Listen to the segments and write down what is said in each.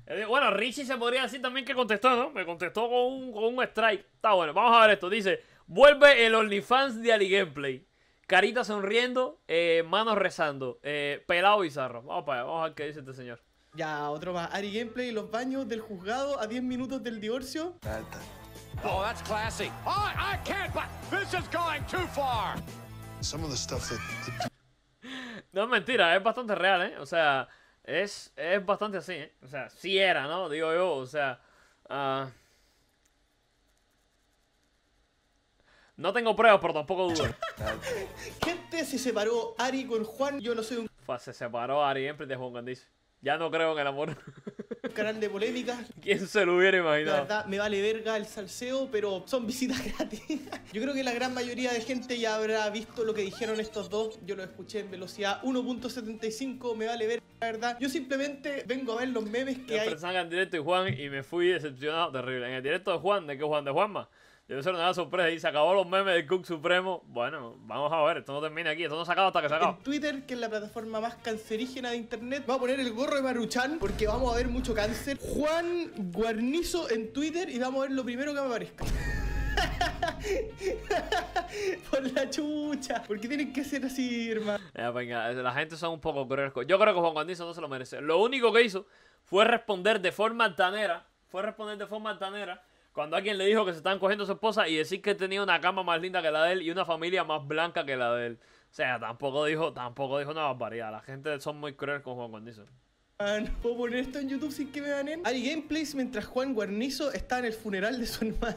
Bueno, Richie se podría decir también que contestó, ¿no? Me contestó con un strike. Está bueno, vamos a ver esto. Dice, vuelve el OnlyFans de Ali Gameplay. Carita sonriendo, manos rezando. Pelado bizarro. Vamos para allá, vamos a ver qué dice este señor. Ya, otro más. Ari Gameplay, los baños del juzgado a 10 minutos del divorcio. Oh, that's classy. Oh, I can't, but this is going too far. Some of the stuff that No es mentira, es bastante real, ¿eh? O sea, es bastante así, ¿eh? O sea, sí era, ¿no? Digo yo, o sea... no tengo pruebas, pero tampoco dudo. Gente, se separó Ari con Juan. Yo no soy un Se separó Ari Gameplay de Juan Candice. Ya no creo en el amor. canal de polémica. ¿Quién se lo hubiera La imaginado? verdad, me vale verga el salseo, pero son visitas gratis. Yo creo que la gran mayoría de gente ya habrá visto lo que dijeron estos dos. Yo lo escuché en velocidad 1.75, me vale verga, la verdad. Yo simplemente vengo a ver los memes que Yo hay. pensaba en el directo de Juan y me fui decepcionado, terrible. En el directo de Juan, ¿de qué Juan? ¿De Juanma? Debe ser una sorpresa y se acabó los memes del Cook Supremo. Bueno, vamos a ver, esto no termina aquí, esto no se acaba hasta que se acaba. En Twitter, que es la plataforma más cancerígena de internet, voy a poner el gorro de Maruchan porque vamos a ver mucho cáncer. Juan Guarnizo en Twitter y vamos a ver lo primero que me aparezca. Por la chucha. ¿Por qué tienen que ser así, hermano? Venga, la gente son un poco crueles. Yo creo que Juan Candice no se lo merece. Lo único que hizo fue responder de forma altanera. Cuando alguien le dijo que se estaban cogiendo a su esposa y decir que tenía una cama más linda que la de él y una familia más blanca que la de él. O sea, tampoco dijo una barbaridad. La gente son muy crueles con Juan Candice. ¿Puedo poner esto en YouTube sin que me banen? Ari Gameplays mientras Juan Guarnizo está en el funeral de su hermana.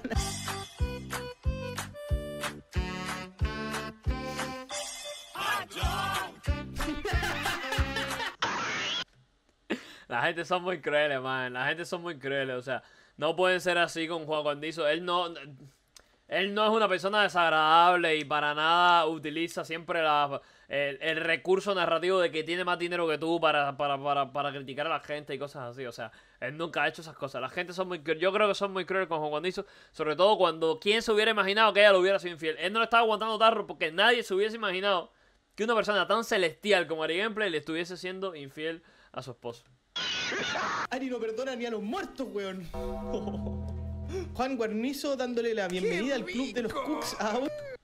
La gente son muy crueles, man. La gente son muy crueles. O sea, no pueden ser así con Juan Candizo. Él no es una persona desagradable y para nada utiliza siempre el recurso narrativo de que tiene más dinero que tú para criticar a la gente y cosas así. O sea, él nunca ha hecho esas cosas. La gente son muy cruel. Yo creo que son muy crueles con Juan Candizo. Sobre todo cuando quién se hubiera imaginado que ella lo hubiera sido infiel. Él no le estaba aguantando tarro porque nadie se hubiese imaginado que una persona tan celestial como Ari Gameplay le estuviese siendo infiel a su esposo. Ari no perdona ni a los muertos, weón. Juan Guarnizo dándole la bienvenida al club de los Cooks a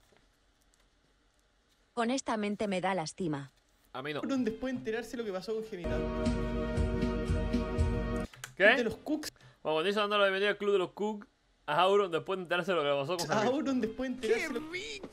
Honestamente me da lástima. A mí no. Auron después de enterarse lo que pasó con Genital. ¿Qué? De los Cooks Juan Candizo dándole la bienvenida al club de los Cook a Auron después de enterarse de lo que pasó con a Javier. Auron después de enterarse lo...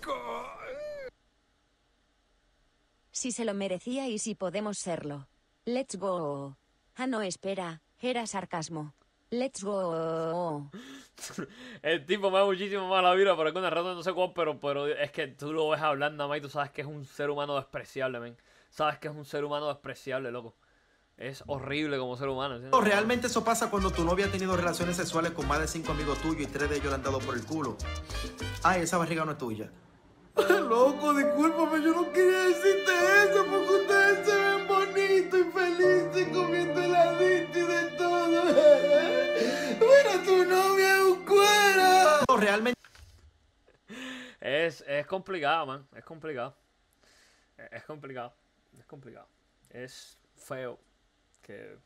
Si se lo merecía y si podemos serlo. Let's go. Ah, no, espera. Era sarcasmo. Let's go. El tipo me da muchísimo más la vibra por alguna razón, no sé cuál, pero es que tú lo ves hablando nada más y tú sabes que es un ser humano despreciable, men. Sabes que es un ser humano despreciable, loco. Es horrible como ser humano, ¿entiendes? Realmente eso pasa cuando tu novia ha tenido relaciones sexuales con más de 5 amigos tuyos y 3 de ellos le han dado por el culo. Ay, esa barriga no es tuya. Loco, discúlpame, yo no quería decirte eso porque ustedes se ven bonitos y felices comiendo heladito y de todo. Pero tu novia es un cuero. Realmente. Es complicado, man. Es complicado. Es complicado. Es complicado. Es feo. Que...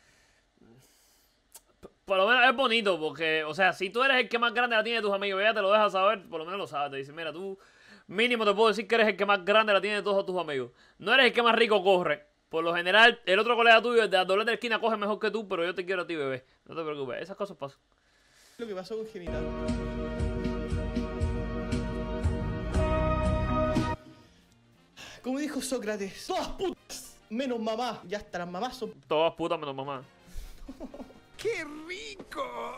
Por lo menos es bonito porque, o sea, si tú eres el que más grande la tiene de tus amigos, ella te lo deja saber, por lo menos lo sabes. Te dice, mira, tú mínimo te puedo decir que eres el que más grande la tiene de todos tus amigos. No eres el que más rico corre. Por lo general, el otro colega tuyo, el de la doblete de la esquina, coge mejor que tú, pero yo te quiero a ti, bebé. No te preocupes, esas cosas pasan. lo que pasó con Genital. Como dijo Sócrates, todas putas, menos mamá. Ya hasta las mamás son... Todas putas menos mamá. ¡Qué rico!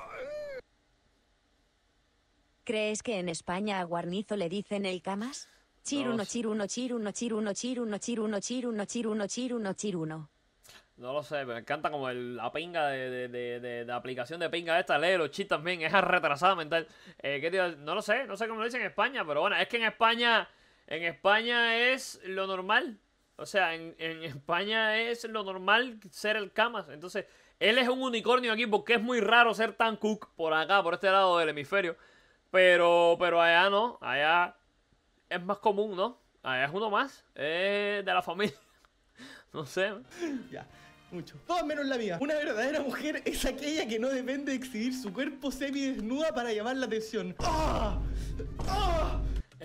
¿Crees que en España a Guarnizo le dicen el camas? Chiruno, chiruno, chiruno, chiruno, chiruno, chiruno, chiruno, chiruno, chiruno, chiruno. No lo sé, me encanta como la pinga de aplicación de pinga esta, lee los chistes también, es retrasada mental. No lo sé, no sé cómo lo dicen en España, pero bueno, es que en España es lo normal. O sea, en España es lo normal ser el camas. Entonces, él es un unicornio aquí porque es muy raro ser tan cook por acá, por este lado del hemisferio. Pero allá no, allá es más común, ¿no? Allá es uno más, es de la familia. No sé. Ya. Mucho. Todas menos la mía. Una verdadera mujer es aquella que no depende de exhibir su cuerpo semidesnuda para llamar la atención. ¡Ah! ¡Ah!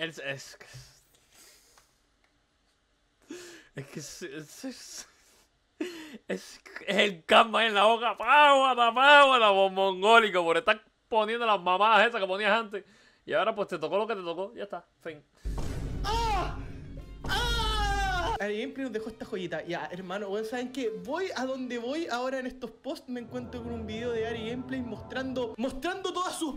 Es el karma en la boca. Páguata, mongólico, por estar poniendo las mamadas esas que ponías antes. Y ahora pues te tocó lo que te tocó. Ya está, fin. ¡Ah! ¡Ah! Ari Gameplay nos dejó esta joyita. Ya, hermano, bueno, ¿saben qué? Voy a donde voy ahora en estos posts. Me encuentro con un video de Ari Gameplay mostrando todas sus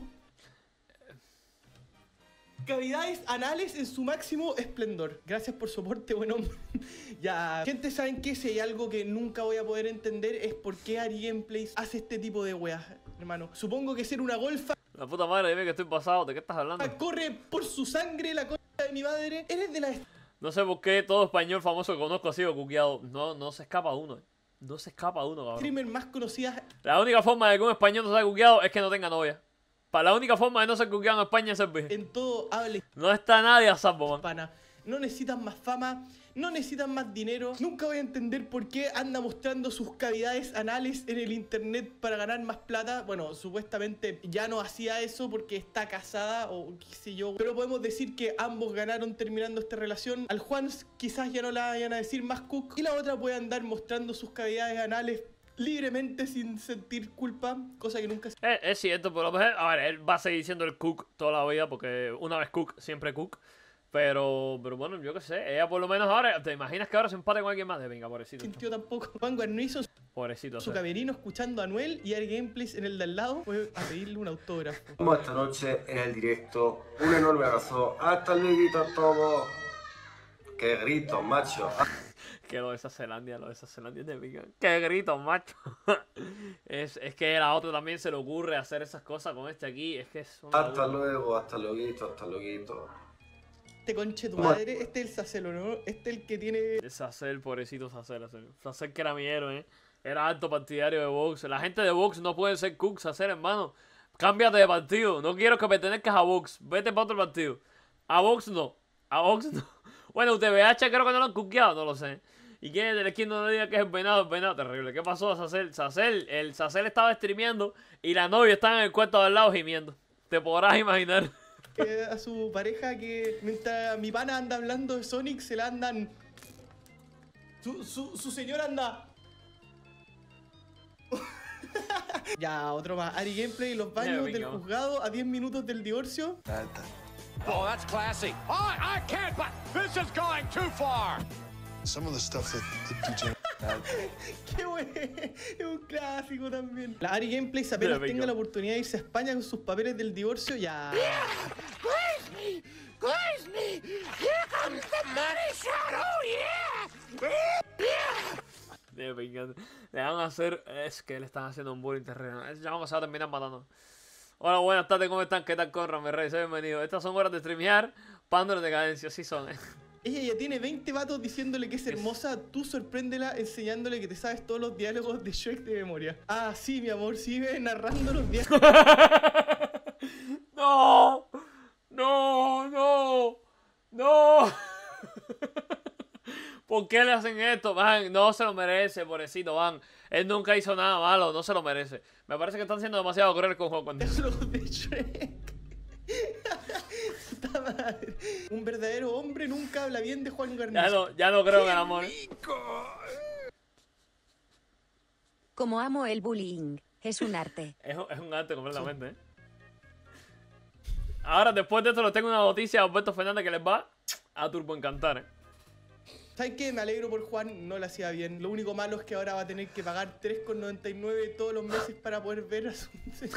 cavidades anales en su máximo esplendor. Gracias por soporte, buen hombre. Ya, gente, ¿saben qué? Si hay algo que nunca voy a poder entender es por qué Ari Gameplays hace este tipo de weas, hermano. Supongo que ser una golfa La puta madre, dime que estoy pasado. ¿De qué estás hablando? corre por su sangre la concha de mi madre. Eres de la... No sé por qué todo español famoso que conozco ha sido cuqueado. No se escapa uno. No se escapa uno, cabrón. streamer más conocidas. La única forma de que un español no sea cuqueado es que no tenga novia. Para la única forma de no ser cuqueado en España es ser virgen. En todo habla No está nadie a salvo, man. hispana. No necesitan más fama, no necesitan más dinero. Nunca voy a entender por qué anda mostrando sus cavidades anales en el internet para ganar más plata. Bueno, supuestamente ya no hacía eso porque está casada o qué sé yo. Pero podemos decir que ambos ganaron terminando esta relación. Al Juan quizás ya no la vayan a decir más cook. Y la otra puede andar mostrando sus cavidades anales libremente sin sentir culpa, cosa que nunca... Es cierto, pero a ver, él va a seguir siendo el cook toda la vida porque una vez cook, siempre cook. Pero bueno, yo qué sé, ella por lo menos ahora, ¿te imaginas que ahora se empate con alguien más? Venga, pobrecito. Sintió tampoco. Juan no hizo Pobrecito. su camerino escuchando a Anuel y Ari Gameplays en el de al lado. Fue a pedirle un autógrafo. Como esta noche en el directo, un enorme abrazo. Hasta luego a todos. ¡Qué gritos, macho! Que lo de esa Zelandia es de pica. ¡Qué grito, macho! es que a la otra también se le ocurre hacer esas cosas con este aquí. Es que es una Hasta luego, hasta luego, hasta luego. Este conche tu madre, este es el Sacelo, ¿no? Este es el que tiene... Sacel, pobrecito Sacel. Sacel que era mi héroe, ¿eh? Era alto partidario de Vox. La gente de Vox no puede ser cook, Sacel, hermano. Cámbiate de partido. No quiero que pertenezcas a Vox. Vete para otro partido. A Vox no. A Vox no. Bueno, UTVH creo que no lo han cuqueado, no lo sé. ¿Y quién es del skin no diga que es el venado? Terrible. ¿Qué pasó a Sacel? El Sacel estaba streameando y la novia estaba en el cuarto de al lado gimiendo. Te podrás imaginar. A su pareja que mientras mi pana anda hablando de Sonic se la andan... Su señora anda... Ya, otro más. Ari Gameplay, los baños del juzgado a 10 minutos del divorcio. Oh, that's classy. Oh, I can't, but this is going too far. Some of the stuff that DJ. Qué bueno, es un clásico también. La Ari Gameplays apenas tenga la oportunidad de irse a España con sus papeles del divorcio, ya... Le van a hacer... Es que le están haciendo un bullying terrenal. Ya vamos a terminar matando. Hola, buenas tardes, ¿cómo están? ¿Qué tal, Conrad, mi rey? Soy bienvenido. Estas son horas de streamear. Pándole de cadencia, sí son, Ella ya tiene 20 vatos diciéndole que es hermosa, tú sorpréndela enseñándole que te sabes todos los diálogos de Shrek de memoria. Ah, sí, mi amor, sigue narrando los diálogos. ¡No! ¡No! ¡No! ¡No! ¿Por qué le hacen esto? Van, no se lo merece, pobrecito, Van. Él nunca hizo nada malo, no se lo merece. Me parece que están siendo demasiado crueles con Juan. Diálogos de Shrek. Puta madre. Un verdadero hombre nunca habla bien de Juan Guarnizo. Ya no creo en el amor. Como amo el bullying, es un arte. Es un arte completamente, ¿eh? Ahora, después de esto, les tengo una noticia a Alberto Fernández que les va a turbo encantar, ¿eh? ¿Saben qué? Me alegro por Juan, no lo hacía bien. Lo único malo es que ahora va a tener que pagar 3,99 todos los meses para poder ver a su...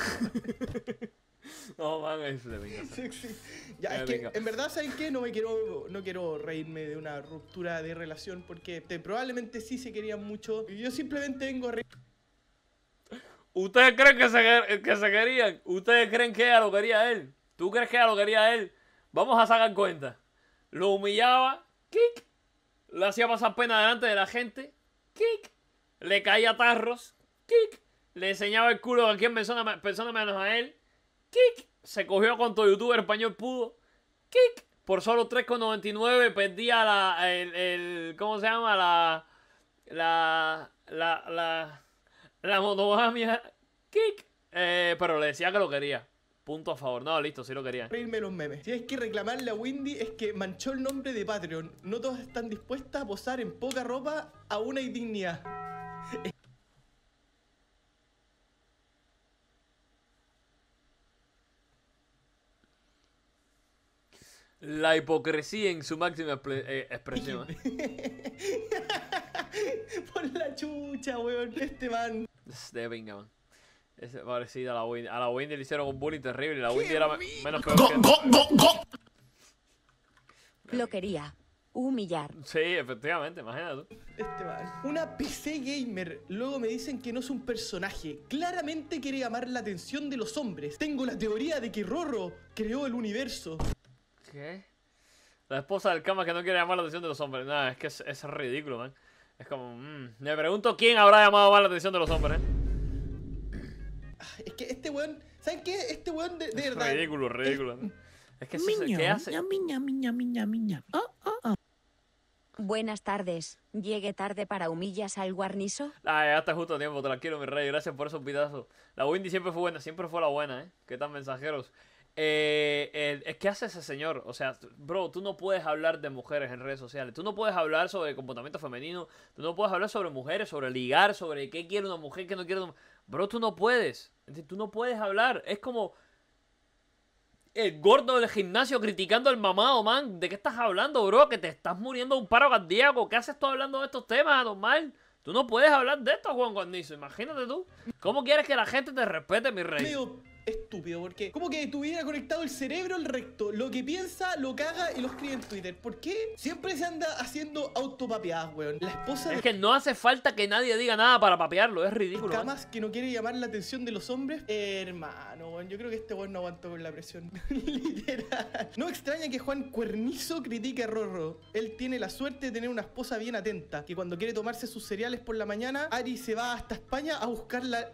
No, man, eso de venga. Sí. Ya, es que, en verdad, ¿saben qué? No quiero reírme de una ruptura de relación porque probablemente sí se querían mucho. Y yo simplemente vengo a reír. ¿Ustedes creen que se querían? ¿Ustedes creen que ella lo quería a él? ¿Tú crees que ella lo quería a él? Vamos a sacar cuenta. Lo humillaba, kick. Le hacía pasar pena delante de la gente, kick. Le caía tarros, kick. Le enseñaba el culo a cualquier persona menos a él, kick. Se cogió a cuanto youtuber español pudo, kick. Por solo 3,99 perdía ¿cómo se llama? la monogamia, kick. Pero le decía que lo quería. Punto a favor. No, listo, sí lo quería. Reírme los memes. Si hay que reclamarle a Windy es que manchó el nombre de Patreon. No todas están dispuestas a posar en poca ropa a una indignidad. La hipocresía en su máxima expresión. Por la chucha, weón. Este man. Es de pinga, man. Es parecida a la Windy. A la Windy le hicieron un bullying terrible. Y la Windy era menos peor que... Lo quería humillar. Sí, efectivamente, imagínate tú. Este man. Una PC gamer. Luego me dicen que no es un personaje. Claramente quiere llamar la atención de los hombres. Tengo la teoría de que Rorro creó el universo. ¿Qué? La esposa del Kama que no quiere llamar la atención de los hombres. Nada, es que es ridículo, man. Es como... Me pregunto quién habrá llamado más la atención de los hombres, Es que este weón... ¿Saben qué? Este weón de Es verdad... ridículo, ridículo. Es que ¿qué hace? Buenas tardes. Llegué tarde para humillas al guarnizo. Ah, ya está justo a tiempo, tranquilo, mi rey. Gracias por esos pitazos. La Windy siempre fue buena, siempre fue la buena, ¿eh? ¿Qué tan mensajeros? ¿Qué hace ese señor? O sea, bro, tú no puedes hablar de mujeres en redes sociales. Tú no puedes hablar sobre comportamiento femenino. Tú no puedes hablar sobre mujeres, sobre ligar, sobre qué quiere una mujer, qué no quiere una mujer. Bro, tú no puedes. Tú no puedes hablar. Es como el gordo del gimnasio criticando al mamado, man. ¿De qué estás hablando, bro? Que te estás muriendo de un paro cardíaco. ¿Qué haces tú hablando de estos temas, anormal? Tú no puedes hablar de esto, Juan Guarnizo. Imagínate tú. ¿Cómo quieres que la gente te respete, mi rey? Medio estúpido, porque como que tuviera conectado el cerebro al recto. Lo que piensa, lo caga y lo escribe en Twitter. ¿Por qué siempre se anda haciendo autopapeadas, weón? La esposa Es que no hace falta que nadie diga nada para papearlo. Es ridículo. Camas que no quiere llamar la atención de los hombres. Hermano, weón, yo creo que este weón no aguantó con la presión. Literal. No extraña que Juan Cuernizo critique a Rorro. Él tiene la suerte de tener una esposa bien atenta, que cuando quiere tomarse sus cereales por la mañana, Ari se va hasta España a buscarla.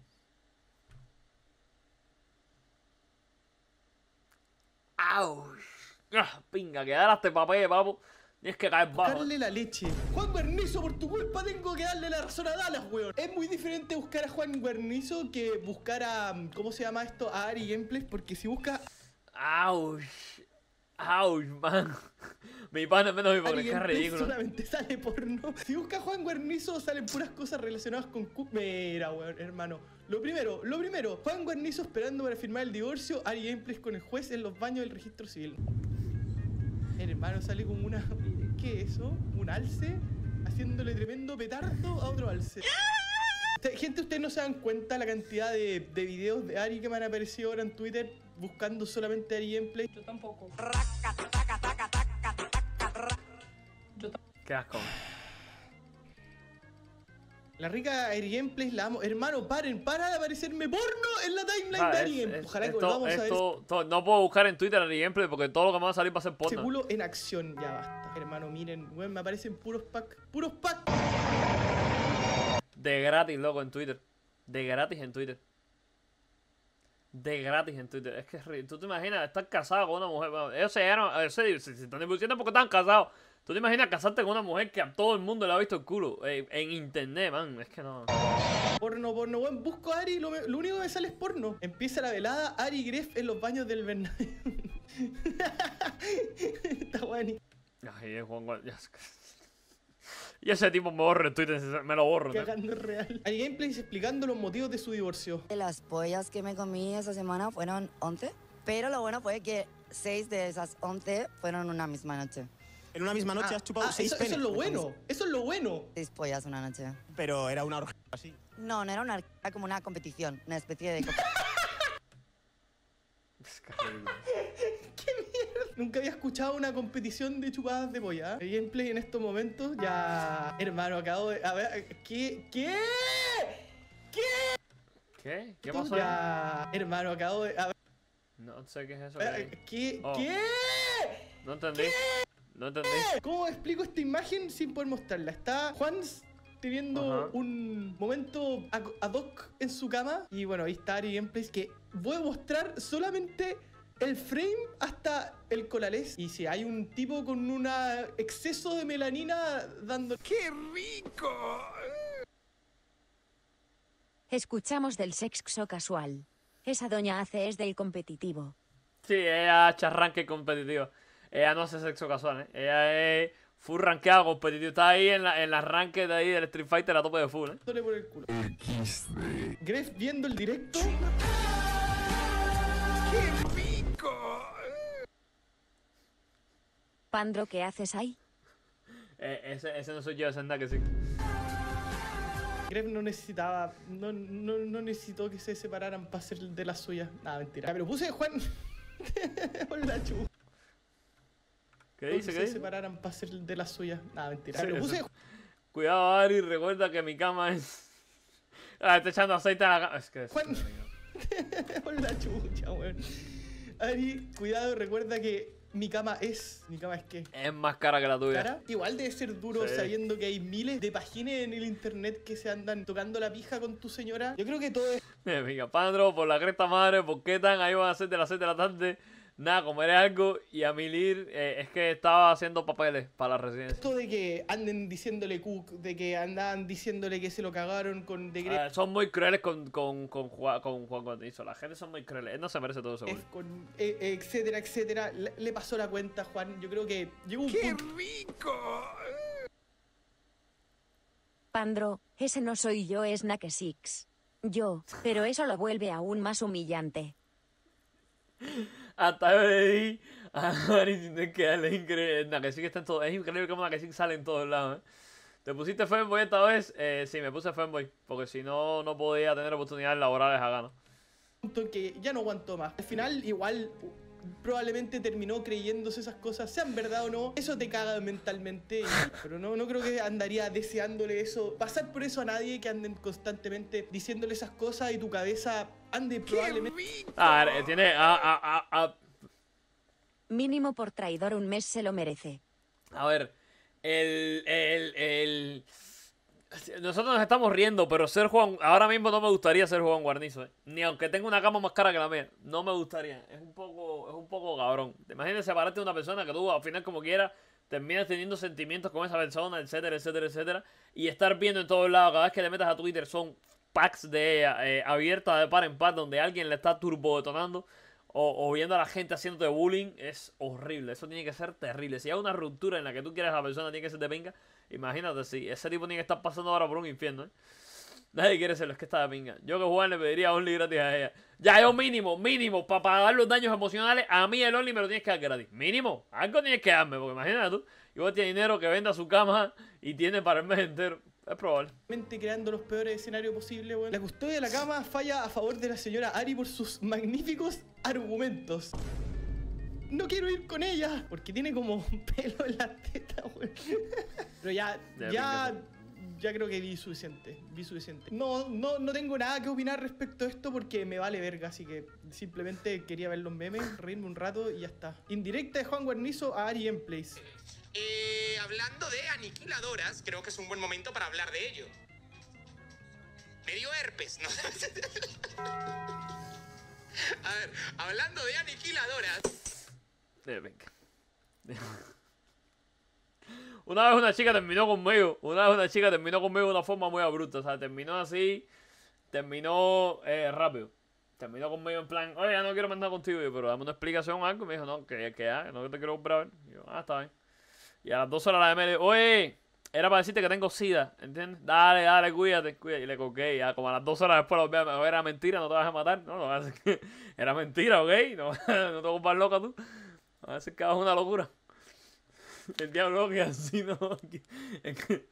¡Auch! Pinga, que ahora este papel, papu. Tienes que caer bajo. Buscarle la leche. Juan Guarnizo, por tu culpa tengo que darle la razón a Dallas, weón. Es muy diferente buscar a Juan Guarnizo que buscar a... ¿Cómo se llama esto? A Ari Gameplays. Porque si buscas... ¡Auch! ¡Auch, man! Mi pana es menos Ari hipocresía, es Gameplays ridículo. solamente sale porno. Si buscas Juan Guarnizo salen puras cosas relacionadas con... Mira, weón, hermano. Lo primero, Juan Guarnizo esperando para firmar el divorcio, Ari Gameplays con el juez en los baños del registro civil. El hermano sale como una... ¿Qué es eso? Un alce haciéndole tremendo petardo a otro alce. Gente, ustedes no se dan cuenta la cantidad de videos de Ari que me han aparecido ahora en Twitter buscando solamente Ari Gameplays. Yo tampoco. Qué asco. La rica Ari Gameplays la amo. Hermano, para de aparecerme porno en la timeline de Ari Gameplays. Ojalá que volvamos a ver no puedo buscar en Twitter Ari Gameplay porque todo lo que me va a salir va a ser ese porno. culo en acción. Ya basta. Hermano, miren, weón, me aparecen puros packs. ¡Puros packs! De gratis, loco, en Twitter. De gratis en Twitter. De gratis en Twitter. Es que es ridículo. Tú te imaginas estar casado con una mujer. Bueno, ellos se están divorciando porque están casados. ¿Tú te imaginas casarte con una mujer que a todo el mundo le ha visto el culo? En internet, man. Es que no. Porno, weón. Busco a Ari, lo único que me sale es porno. Empieza la velada, Ari Gref en los baños del Bernabéu. Está bueno. Ay, Juan Guarnizo. Y ese tipo me borra el Twitter, me lo borro, ¿no? Cagando real. Ari Gameplays explicando los motivos de su divorcio. Las pollas que me comí esa semana fueron 11, pero lo bueno fue que 6 de esas 11 fueron una misma noche. En una misma noche has chupado 6 eso penes. es lo bueno. Eso es lo bueno. 6 pollas una noche. Pero era una orgía así. No, no era una, era como una competición, una especie de... Nunca había escuchado una competición de chupadas de polla. El gameplay en estos momentos ya... Hermano, acabo de... A ver, ¿qué? ¿Qué? ¿Qué pasó? Ya... Hermano, acabo de... A ver, No sé qué es eso. ¿qué? Oh. ¿Qué? No entendí. No entendí. ¿Cómo explico esta imagen sin poder mostrarla? Está Juan teniendo un momento ad hoc en su cama. Y bueno, ahí está Ari Gameplays, que voy a mostrar solamente el frame hasta el colalés. Y si hay un tipo con un exceso de melanina dando... ¡Qué rico! Escuchamos del sexo casual. Esa doña hace es del competitivo. Sí, ella hace arranque competitivo. Ella no hace sexo casual, ¿eh? Ella es full rankeado competitivo. Está ahí en la ranque de ahí del Street Fighter a tope de full, ¿eh? Por el culo. Gref viendo el directo. Pandro, ¿qué haces ahí? Ese no soy yo, ese es que sí. Gref no necesitó que se separaran para hacer de las suyas. Nada, mentira. Ya, pero puse Juan. Hola, chu. ¿Qué dice? Que ¿Qué se dice? separaran para hacer de las suyas. Nada, mentira. Sí, Ya, pero puse eso. Cuidado, Ari, recuerda que mi cama es... Ah, está echando aceite a la cama. Es que... Juan. Hola, chucha, weón. Ari, cuidado, recuerda que mi cama es... ¿Mi cama es qué? Es más cara que la tuya. ¿Cara? Igual debe ser duro Sí. sabiendo que hay miles de páginas en el internet que se andan tocando la pija con tu señora. Yo creo que todo es... Venga, Pandro, por la cresta madre, ¿por qué tan? Ahí van a ser de las 6 de la tarde. Nada, comeré algo. Y a Milir, es que estaba haciendo papeles para la residencia. esto de que anden diciéndole Cook, de que andaban diciéndole que se lo cagaron con The Gref, Son muy crueles con Juan Guarnizo. La gente son muy crueles. Él no se merece todo eso, güey. con etcétera, etcétera. Le pasó la cuenta, Juan. Yo creo que llegó un punto... Pandro, ese no soy yo, es Nakesix. Yo, pero eso lo vuelve aún más humillante. Hasta yo le di a Mari sin tener que darle increíble. Nakesik está en todo. Es increíble cómo Nakesik sale en todos lados, ¿eh? ¿Te pusiste fanboy esta vez? Sí, me puse fanboy. Porque si no, no podía tener oportunidades laborales a gana. punto que ya no aguantó más. Al final, igual, probablemente terminó creyéndose esas cosas, sean verdad o no. Eso te caga mentalmente. Pero no creo que andaría deseándole eso, pasar por eso a nadie, que anden constantemente diciéndole esas cosas y tu cabeza ande probablemente... A ver, tiene... Mínimo por traidor un mes se lo merece. A ver, nosotros nos estamos riendo, pero ser Juan... Ahora mismo no me gustaría ser Juan Guarnizo, ¿eh? Ni aunque tenga una cama más cara que la mía. No me gustaría. Es un poco cabrón. Imagínate separarte de una persona que tú, al final, como quieras, terminas teniendo sentimientos con esa persona, etcétera, etcétera, etcétera. Y estar viendo en todos lados, cada vez que te metas a Twitter, son packs de ella abiertas de par en par, donde alguien le está turbo detonando. O viendo a la gente haciéndote bullying, es horrible. Eso tiene que ser terrible. Si hay una ruptura en la que tú quieres a la persona, tiene que ser de pinga. Imagínate, si ese tipo tiene que estar pasando ahora por un infierno, ¿eh? Nadie quiere serlo, es que está de pinga. Yo que Juan le pediría Only gratis a ella. Ya, yo mínimo, para pagar los daños emocionales, a mí el Only me lo tienes que dar gratis. Mínimo, algo tienes que darme, porque imagínate tú, igual tiene dinero que venda su cama y tiene para el mes entero. Es probable. Creando los peores escenarios posibles, weón. La custodia de la cama falla a favor de la señora Ari por sus magníficos argumentos. No quiero ir con ella porque tiene como pelo en la teta, weón. Pero ya creo que vi suficiente. No tengo nada que opinar respecto a esto porque me vale verga, así que simplemente quería ver los memes, reírme un rato y ya está. Indirecta de Juan Guarnizo a Ari Gameplays. Hablando de aniquiladoras, creo que es un buen momento para hablar de ello. Me dio herpes, ¿no? A ver, hablando de aniquiladoras... Venga. Una vez una chica terminó conmigo de una forma muy abrupta. O sea, terminó así. Terminó rápido. Terminó conmigo en plan, oye, ya no quiero mandar contigo. Y yo, pero dame una explicación o algo. Y me dijo, no, que ya, no te quiero comprar. Y yo, está bien. Y a las 2 horas la de oye, era para decirte que tengo sida, ¿entiendes? Dale, cuídate. Y le colgué. Ya como a las 2 horas después lo volví a era mentira, no te vas a matar. No va a ser que era mentira, ¿ok? No te vuelvas loca tú. Va a ser que hagas una locura. El diablo que así, ¿no? Es que...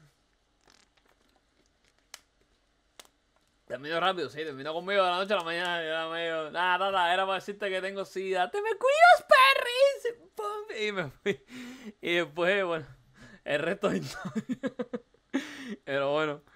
Terminó rápido, sí, terminó conmigo de la noche a la mañana. Era medio, nada, era para decirte que tengo sida. ¡Te me cuidas, perris! Y me fui. Y después, bueno, el resto de historia. Pero bueno.